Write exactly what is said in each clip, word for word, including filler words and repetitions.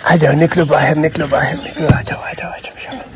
आ जाओ, निकलो बाहर, निकलो बाहर, निकलो, आ जाओ, आ जाओ, आ जाओ,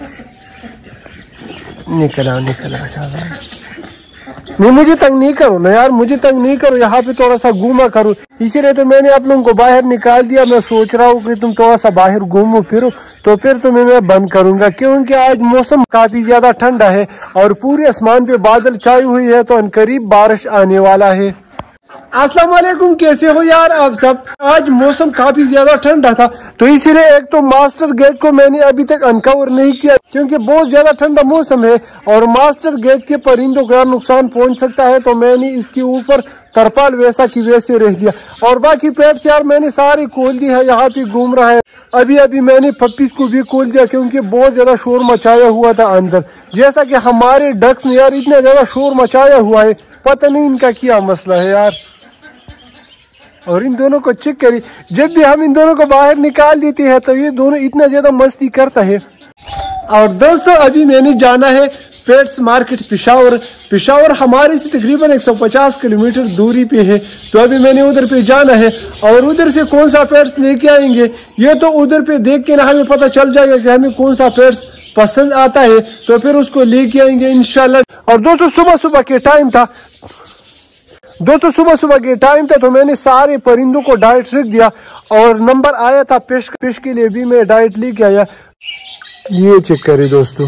निकल आओ, निकल आओ, नहीं मुझे तंग नहीं करो ना यार, मुझे तंग नहीं करो, यहाँ पे थोड़ा सा घूमा करो, इसीलिए तो मैंने आप लोगों को बाहर निकाल दिया। मैं सोच रहा हूँ कि तुम थोड़ा सा बाहर घूमो फिरो, तो फिर तुम्हें मैं बंद करूंगा, क्योंकि आज मौसम काफी ज्यादा ठंडा है और पूरे आसमान पे बादल छाई हुई है, तो अनकरीब बारिश आने वाला है। अस्सलाम वालेकुम, कैसे हो यार आप सब। आज मौसम काफी ज्यादा ठंडा था, तो इसीलिए एक तो मास्टर गेट को मैंने अभी तक अनकवर नहीं किया, क्योंकि बहुत ज्यादा ठंडा मौसम है और मास्टर गेट के परिंदों को नुकसान पहुंच सकता है, तो मैंने इसके ऊपर तरपाल वैसा की वैसे रह दिया। और बाकी पेट्स यार मैंने सारी खोल दी है, यहाँ पे घूम रहा है। अभी अभी मैंने पप्पीज को भी खोल दिया, क्योंकि बहुत ज्यादा शोर मचाया हुआ था अंदर, जैसा कि हमारे डक्स ने यार इतना ज्यादा शोर मचाया हुआ है, पता नहीं इनका क्या मसला है यार। और इन दोनों को चेक करिए, जब भी हम इन दोनों को बाहर निकाल देते हैं तो ये दोनों इतना ज्यादा मस्ती करता है। और दोस्तों अभी मैंने जाना है पेट्स मार्केट पिशावर। पिशावर हमारे से तकरीबन एक सौ पचास किलोमीटर दूरी पे है, तो अभी मैंने उधर पे जाना है और उधर से कौन सा पेट्स लेके आएंगे ये तो उधर पे देख के ना हमें पता चल जाएगा कि हमें कौन सा पेट्स पसंद आता है, तो फिर उसको लेके आएंगे इंशाल्लाह। और दोस्तों सुबह सुबह के टाइम था दोस्तों सुबह सुबह के टाइम था तो मैंने सारे परिंदों को डाइट रख दिया और नंबर आया था फिश फिश के लिए भी मैं डाइट लेके आया। ये चेक करें दोस्तों,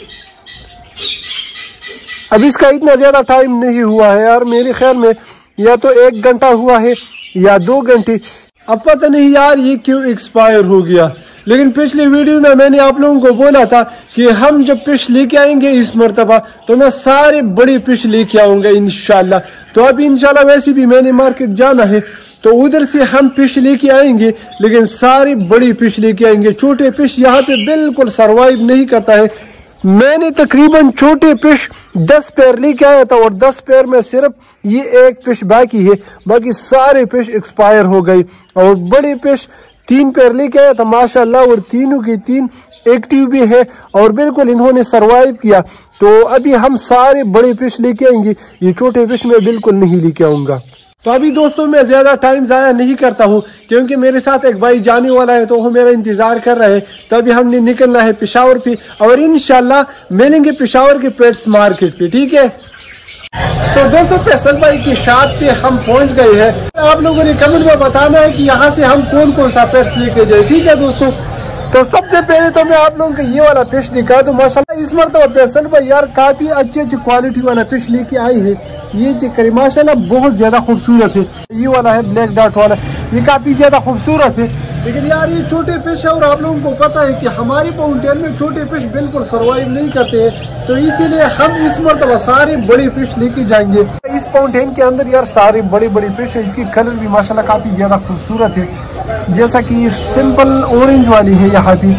अब इसका इतना ज्यादा टाइम नहीं हुआ है यार, मेरे ख्याल में या तो एक घंटा हुआ है या दो घंटे, अब पता नहीं यार ये क्यों एक्सपायर हो गया। लेकिन पिछले वीडियो में मैंने आप लोगों को बोला था कि हम जब फिश लेके आएंगे इस मरतबा तो मैं सारे बड़े फिश लेके आऊंगा इंशाल्लाह। तो अभी इंशाल्लाह वैसे भी मैंने मार्केट जाना है, तो उधर से हम फिश लेके आएंगे, लेकिन सारी बड़ी फिश लेके आएंगे। छोटे फिश यहाँ पे बिल्कुल सरवाइव नहीं करता है। मैंने तकरीबन छोटे फिश दस पैर लेके आया था और दस पैर में सिर्फ ये एक फिश बाकी है, बाकी सारे फिश एक्सपायर हो गई। और बड़े फिश तीन पैर लेके आया था माशाल्लाह, और तीनों की तीन एक्टिव भी है और बिल्कुल इन्होंने सरवाइव किया। तो अभी हम सारे बड़े फिश लेके आएंगे, ये छोटे फिश मैं बिल्कुल नहीं लेके आऊंगा। तो अभी दोस्तों मैं ज्यादा टाइम जाया नहीं करता हूँ, क्योंकि मेरे साथ एक भाई जाने वाला है, तो वो मेरा इंतजार कर रहा है। तो अभी हमने निकलना है पिशावर पे और इंशाल्लाह मिलेंगे पिशावर के पेट्स मार्केट पे, ठीक है। तो दोस्तों फैसल भाई की शॉप पे हम पहुंच गए हैं। आप लोगों ने कमेंट में बताना है कि यहाँ से हम कौन कौन सा पेट्स लेके जाए, ठीक है दोस्तों। तो सबसे पहले तो मैं आप लोगों को ये वाला फिश दिखा दूं। माशाल्लाह इस मरतबा फैसल भाई यार काफी अच्छी अच्छी क्वालिटी वाला फिश लेके आई है। ये चेक करिए माशाल्लाह बहुत ज्यादा खूबसूरत है। ये वाला है ब्लैक डॉट वाला, ये काफी ज्यादा खूबसूरत है। लेकिन यार ये छोटे फिश है और आप लोगों को पता है कि हमारे फाउंटेन में छोटे फिश बिल्कुल सरवाइव नहीं करते हैं, तो इसीलिए हम इस मरतबा सारे बड़े फिश लेके जाएंगे। इस फाउंटेन के अंदर यार सारे बड़े बड़े फिश है। इसकी कलर भी माशाल्लाह काफी ज्यादा खूबसूरत है, जैसा कि सिंपल ऑरेंज वाली है यहाँ पे।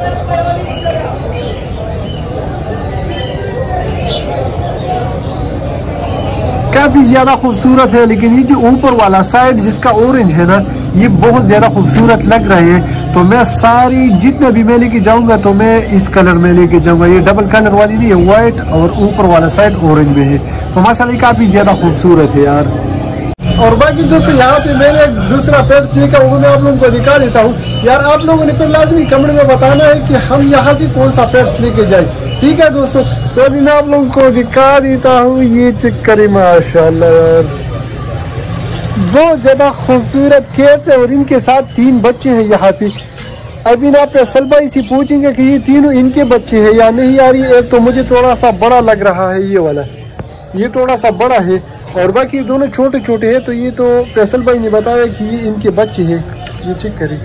काफी ज्यादा खूबसूरत है, लेकिन ये जो ऊपर वाला साइड जिसका ऑरेंज है ना, ये बहुत ज्यादा खूबसूरत लग रहे हैं। तो मैं सारी जितना भी मैं लेके जाऊंगा तो मैं इस कलर में लेके जाऊंगा। ये डबल कलर वाली नहीं है, व्हाइट और ऊपर वाला साइड ऑरेंज में है, तो माशाल्लाह काफी ज्यादा खूबसूरत है यार। और बाकी दोस्तों यहाँ पे मैंने एक दूसरा पेट्स देखा, वो मैं आप लोगों को दिखा देता हूँ यार। आप लोगों ने फिर लाजमी कमेंट में बताना है कि हम यहाँ से कौन सा पेट्स लेके जाए, ठीक है दोस्तों। तो अभी मैं आप लोगों को दिखा देता हूँ, ये चेक करें माशाल्लाह यार बहुत ज्यादा खूबसूरत खेत है और इनके साथ तीन बच्चे हैं यहाँ पे। अभी ना फैसल भाई से पूछेंगे कि ये तीनों इनके बच्चे हैं या नहीं यार। ये एक तो मुझे थोड़ा सा बड़ा लग रहा है, ये वाला ये थोड़ा सा बड़ा है और बाकी दोनों छोटे छोटे हैं। तो ये तो फैसल भाई ने बताया कि ये इनके बच्चे हैं। ये चेक करें,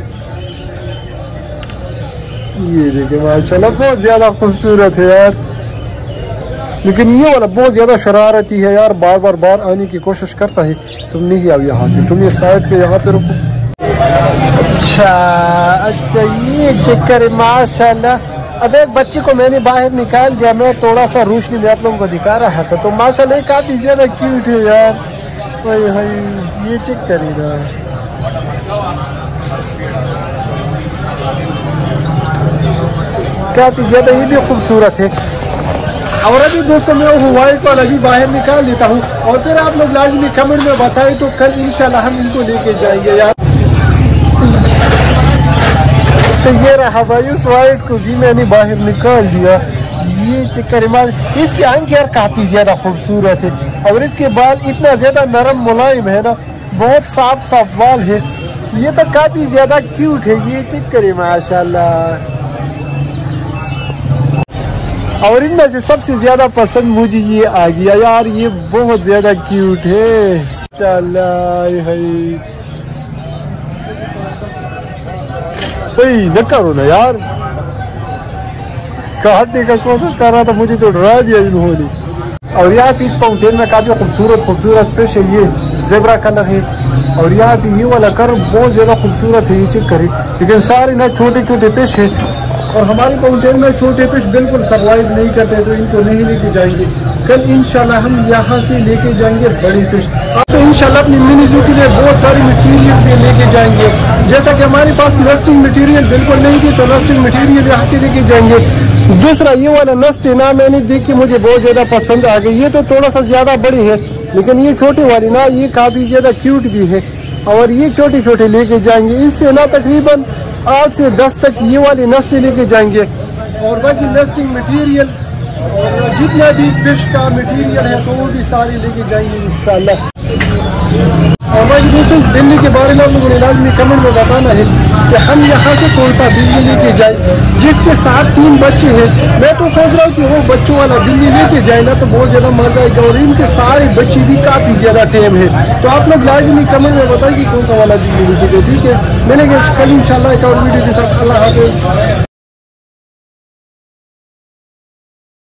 ये देखिए माशाल्लाह बहुत ज्यादा खूबसूरत है यार। लेकिन ये वाला बहुत ज्यादा शरारती है यार, बार बार बार आने की कोशिश करता है। तुम नहीं आओ यहाँ पे, तुम ये साइड पे यहाँ पे रुको। अच्छा अच्छा ये चेक करें माशाल्लाह। अब एक बच्चे को मैंने बाहर निकाल दिया, मैं थोड़ा सा रोशनी में आप लोगों को दिखा रहा था। तो माशाल्लाह काफी ज्यादा क्यूट है यार। भाई भाई ये चेक करिए ना, काफी ज्यादा ये भी खूबसूरत है। और अभी दोस्तों मैं वो व्हाइट वाला भी बाहर निकाल देता हूँ और फिर आप लोग लाजमी कमेंट में बताएं, तो कल इंशाल्लाह हम इनको लेके जाएंगे यार। तो ये रहा भाई, उस वाइट को भी मैंने बाहर निकाल दिया। ये चक्कर इसकी आंखें यार काफी ज्यादा खूबसूरत है और इसके बाल इतना ज्यादा नरम मुलायम है ना, बहुत साफ साफ बाल है। ये तो काफी ज्यादा क्यूट है, ये चक्कर है माशाल्लाह। और इनमें से सबसे ज्यादा पसंद मुझे ये आ गया यार, ये बहुत ज्यादा क्यूट है माशाल्लाह। न करो ना यार, काटने का कोशिश कर रहा था, मुझे तो डरा दिया इन्होंने। और यहाँ पे इस फाउंटेन में काफी खूबसूरत खूबसूरत फिश है, ये ज़ेब्रा कलर है। और यहाँ पे ये वाला कर बहुत ज्यादा खूबसूरत है, ये चेक करें। लेकिन सारे ना छोटे छोटे फिश है और हमारे फाउंटेन में छोटे फिश बिल्कुल सर्वाइव नहीं करते, तो इनको नहीं लेके जाएंगे। कल इंशाल्लाह हम यहाँ से लेके जाएंगे बड़ी फिश। अब तो इंशाल्लाह अपनी मिनी जू के लिए बहुत सारी मटीरियल भी लेके जाएंगे। जैसा कि हमारे पास नस्टिंग मटीरियल बिल्कुल नहीं थी, तो नस्टिंग मटीरियल यहाँ से लेके जाएंगे। दूसरा ये वाला नस्ट है ना, मैंने देख के मुझे बहुत ज्यादा पसंद आ गई। ये तो थोड़ा सा ज्यादा बड़ी है, लेकिन ये छोटी वाली ना ये काफी ज्यादा क्यूट भी है। और ये छोटे छोटे लेके जाएंगे, इससे ना तकरीबन आठ से दस तक ये वाली नस्टें लेके जाएंगे। और बाकी नस्टिंग मटीरियल और जितना भी फिश का मटीरियल है तो वो भी सारे लेके जाएंगे इंशाल्लाह। और बाकी दोस्तों, बिल्ली के बारे में आप लोगों ने लाजमी कमेंट में बताना है कि हम यहाँ से कौन सा बिल्ली लेके जाए जिसके साथ तीन बच्चे हैं। मैं तो सोच रहा हूँ कि वो बच्चों वाला बिल्ली लेके जाए ना, तो बहुत ज्यादा मजा आएगा। और इनके सारे बच्चे भी काफी ज्यादा टेम है, तो आप लोग लाजमी कमेंट में बताइए कौन सा वाला बिल्ली लेके जाए। ठीक है, मिलेंगे कल इंशाल्लाह एक और वीडियो के साथ। अल्लाह हाफिज।